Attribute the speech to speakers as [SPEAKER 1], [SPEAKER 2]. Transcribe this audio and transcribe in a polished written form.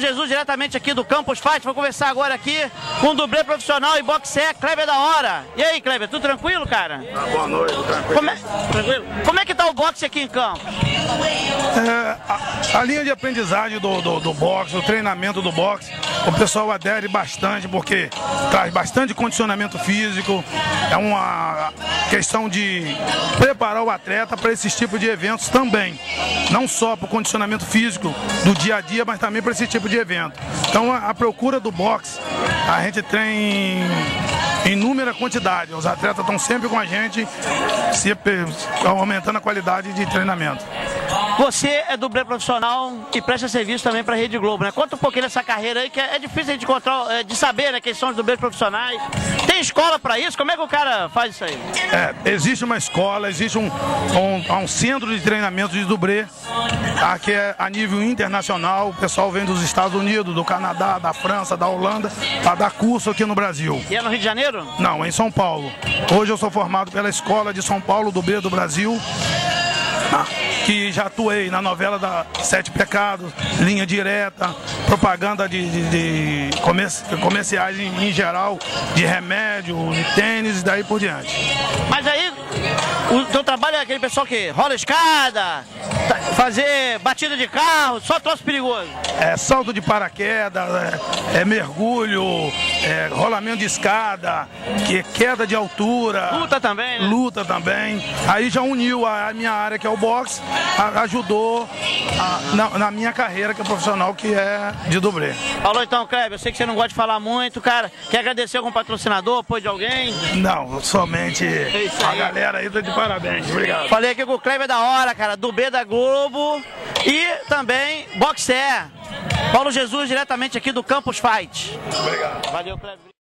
[SPEAKER 1] Jesus, diretamente aqui do Campus Fight. Vou conversar agora aqui com o dublê profissional e boxer, Kleber da Hora. E aí, Kleber, tudo tranquilo, cara?
[SPEAKER 2] Boa noite, tranquilo.
[SPEAKER 1] Como é que tá o boxe aqui em Campos?
[SPEAKER 2] A linha de aprendizagem do boxe, o treinamento do boxe, o pessoal adere bastante porque traz bastante condicionamento físico. É uma questão de preparar o atleta para esses tipos de eventos também. Não só para o condicionamento físico do dia a dia, mas também para esse tipo de evento. Então a procura do boxe, a gente tem em inúmera quantidade. Os atletas estão sempre com a gente, aumentando a qualidade de treinamento.
[SPEAKER 1] Você é dublê profissional e presta serviço também para a Rede Globo, né? Conta um pouquinho dessa carreira aí, que é difícil a gente encontrar, de saber, né, quem são os dublês profissionais. Tem escola para isso? Como é que o cara faz isso aí?
[SPEAKER 2] Existe uma escola, existe um centro de treinamento de dublê, que é a nível internacional. O pessoal vem dos Estados Unidos, do Canadá, da França, da Holanda, para dar curso aqui no Brasil.
[SPEAKER 1] E é no Rio de Janeiro?
[SPEAKER 2] Não, em São Paulo. Hoje eu sou formado pela Escola de São Paulo, dublê do Brasil, que já atuei na novela da Sete Pecados, Linha Direta, propaganda de comerciais em geral, de remédio, de tênis e daí por diante.
[SPEAKER 1] Mas aí, o teu trabalho é aquele pessoal que rola escada, fazer batida de carro, só troço perigoso.
[SPEAKER 2] Salto de paraquedas, mergulho, rolamento de escada, queda de altura.
[SPEAKER 1] Luta também, né?
[SPEAKER 2] Luta também. Aí já uniu a minha área, que é o boxe, ajudou na minha carreira, que é profissional, que é de dublê.
[SPEAKER 1] Falou então, Kleber, eu sei que você não gosta de falar muito, cara. Quer agradecer algum patrocinador, apoio de alguém?
[SPEAKER 2] Não, somente a galera aí tá de parabéns. Obrigado.
[SPEAKER 1] Falei aqui com o Kleber da Hora, cara, dublê da Globo e também boxer. Paulo Jesus, diretamente aqui do Campus Fight.
[SPEAKER 2] Obrigado.
[SPEAKER 1] Valeu, Kleber.